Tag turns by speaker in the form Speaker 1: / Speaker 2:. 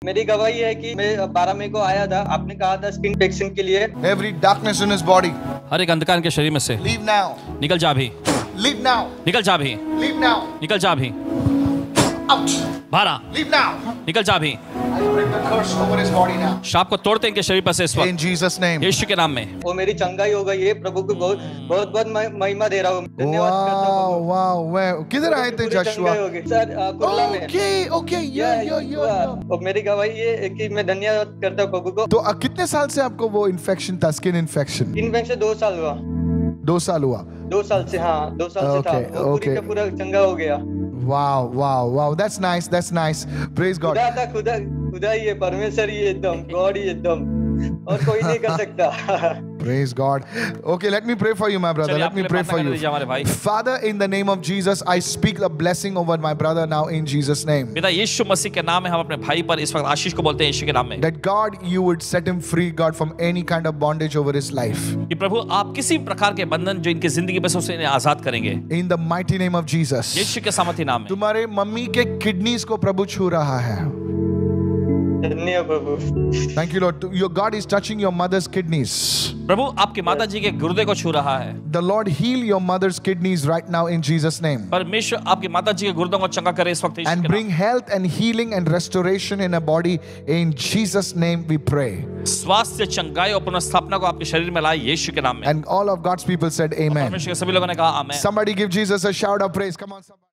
Speaker 1: मेरी गवाही है कि मैं 12 मई को आया था, आपने कहा था स्किन इन्फेक्शन के लिए।
Speaker 2: Every darkness in his body,
Speaker 3: हर एक अंधकार के शरीर में से
Speaker 2: leave now.
Speaker 3: निकल जा भी,
Speaker 2: Leave now.
Speaker 3: निकल जा भी,
Speaker 2: Leave now.
Speaker 3: निकल जा भी,
Speaker 2: Out.
Speaker 3: बाहर आ,
Speaker 2: Leave now.
Speaker 3: निकल जा भी।
Speaker 2: I break the curse over his body now.
Speaker 3: शाप को तोड़ते हैं इनके शरीर पर से इस
Speaker 2: In
Speaker 3: वक्त
Speaker 2: Jesus' name.
Speaker 3: यीशु के नाम में।
Speaker 1: वो मेरी चंगाई हो गई है। प्रभु को बहुत बहुत बहुत महिमा दे रहा हूँ, धन्यवाद करता हूँ
Speaker 2: Wow,
Speaker 1: प्रभु।
Speaker 2: wow. Where? किधर आए थे
Speaker 1: पूरी
Speaker 2: Joshua?
Speaker 1: चंगाई हो गई। सर कुर्ला में।
Speaker 2: Okay, okay. Yeah.
Speaker 1: और मेरी गवाही ये है कि मैं धन्यवाद करता हूँ प्रभु को।
Speaker 2: तो कितने साल से आपको वो इन्फेक्शन था, स्किन इन्फेक्शन?
Speaker 1: इन्फेक्शन 2 साल हुआ।
Speaker 2: 2 साल हुआ।
Speaker 1: 2 साल से, हाँ 2 साल से था।
Speaker 2: Okay,
Speaker 1: वो पूरी
Speaker 2: okay.
Speaker 1: का पूरा चंगा हो गया।
Speaker 2: Wow. That's nice. Praise God.
Speaker 1: खुदा था, खुदा ही है, परमेश्वर ही है, एकदम गॉड ही एकदम, और कोई नहीं कर सकता।
Speaker 2: Praise God. Okay, let me pray for you, my brother.
Speaker 3: चलिए,
Speaker 2: Let me
Speaker 3: आपके लिए
Speaker 2: pray
Speaker 3: प्रार्थना
Speaker 2: for
Speaker 3: करने
Speaker 2: you.
Speaker 3: दीजिए हमारे भाई।
Speaker 2: Father, in the name of Jesus, I speak the blessing over my brother now in Jesus' name.
Speaker 3: पिता यीशु मसीह के नाम में हम अपने भाई पर इस वक्त आशीष को बोलते हैं यीशु के नाम में।
Speaker 2: That God, you would set him free, God, from any kind of bondage over his life.
Speaker 3: कि प्रभु आप किसी प्रकार के बंधन जो इनकी जिंदगी में से उसे इन्हें आजाद करेंगे
Speaker 2: In the mighty name of Jesus.
Speaker 3: यीशु के सामर्थी नाम में।
Speaker 2: तुम्हारे मम्मी के किडनीज को प्रभु छू रहा है।
Speaker 1: धन्यवाद प्रभु।
Speaker 2: Thank you, Lord. Your God is touching your mother's kidneys.
Speaker 3: प्रभु आपकी माता जी के गुर्दे को छू रहा है।
Speaker 2: The Lord heal your mother's kidneys right now in Jesus' name.
Speaker 3: परमेश्वर आपकी माता जी के गुर्दों को चंगा करे इस वक्त यीशु
Speaker 2: And
Speaker 3: के नाम
Speaker 2: bring health and healing and restoration in her body. In Jesus' name we pray.
Speaker 3: में। स्वास्थ्य चंगाई और पुनर्स्थापना को आपके शरीर में लाए यीशु के नाम में।
Speaker 2: And all of God's people said amen.
Speaker 3: परमेश्वर के सभी लोगों ने कहा आमीन।
Speaker 2: Somebody give Jesus a shout of praise. Come on, somebody.